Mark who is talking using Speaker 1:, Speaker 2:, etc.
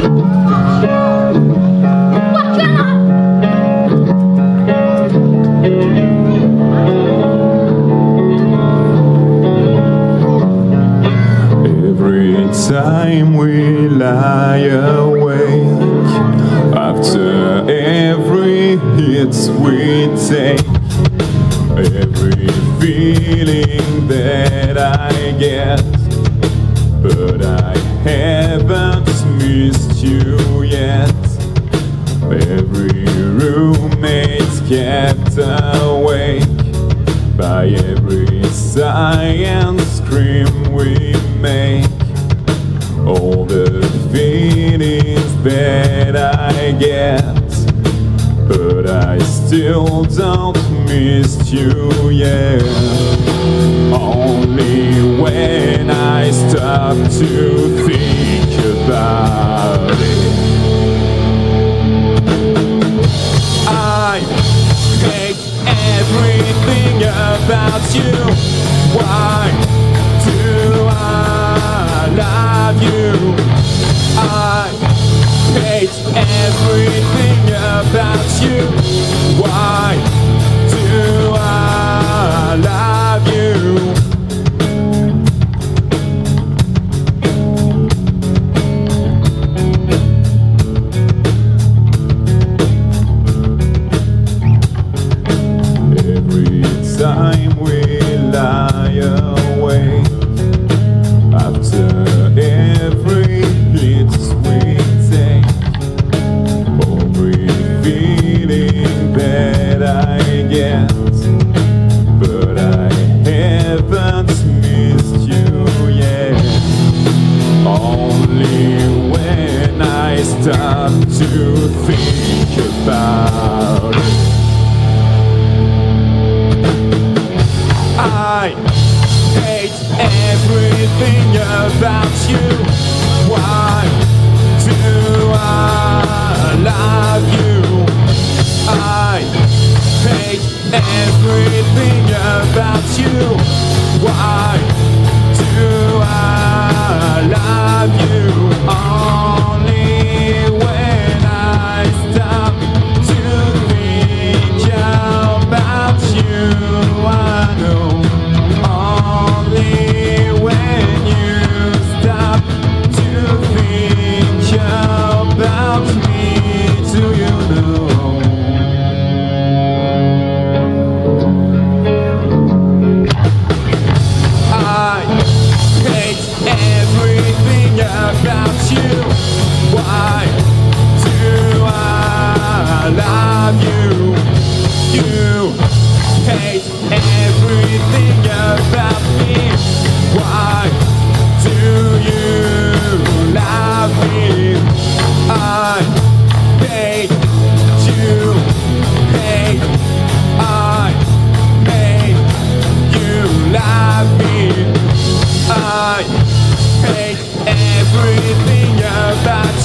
Speaker 1: Time we lie awake after every hit we take, every feeling that I get, but I haven't missed you yet. Every roommate's kept awake by every sigh and scream we make. All the feelings that I get, but I still don't miss you yet. Only when I stop to think about it. I hate everything about you. Why do I love you? I hate everything about you. Why do I love you? Every time we lie awake after every hit we take, every feeling that I get, but I haven't missed you yet. Only when I stop to think about it. I hate everything about you. Why do I love you? I hate everything about you. Why do I love you? Only when I stop to think about you, I know. Only when you stop to think about me, do you know? I hate everything about you. Why do I love you? You hate everything about me. Why do you love me? I hate you. Hate. I hate you. Love me. I hate everything about